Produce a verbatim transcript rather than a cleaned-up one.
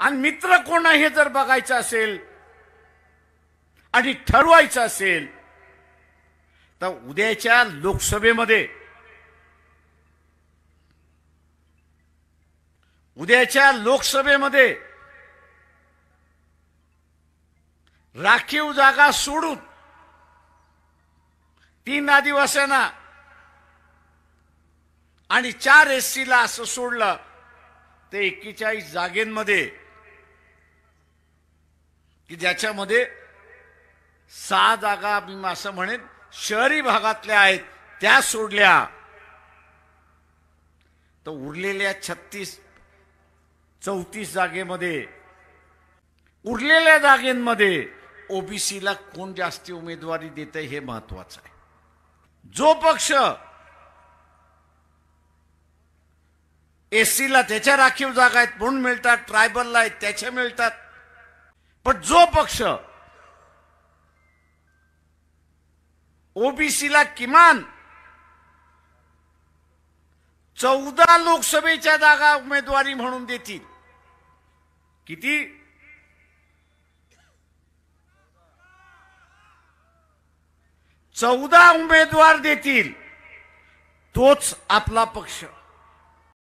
आणि मित्र कोण आहे हे जर बघायचं असेल आणि ठरवायचं असेल तर उद्याच्या लोकसभेमध्ये उद्याच्या लोकसभेमध्ये राखीव जागा सोडून तीन आदिवासींना आणि चार एससीला असं सोडलं ते एक्केचाळीस जागेंमध्ये की ज्याच्यामध्ये सहा जागा मी असं म्हणेन शहरी भागातल्या आहेत त्या सोडल्या तर उरलेल्या छत्तीस चौतीस जागेमध्ये उरलेल्या जागेंमध्ये ओबीसीला कोण जास्ती उमेदवारी देते हे महत्वाचं आहे। जो पक्ष एससीला त्याच्या राखीव जागा आहेत म्हणून मिळतात, ट्रायबलला आहेत त्याच्या मिळतात, पण जो पक्ष ओबीसीला किमान चौदा लोकसभेच्या जागा उमेदवारी म्हणून देतील, किती चौदा उमेदवार देतील, तोच आपला पक्ष।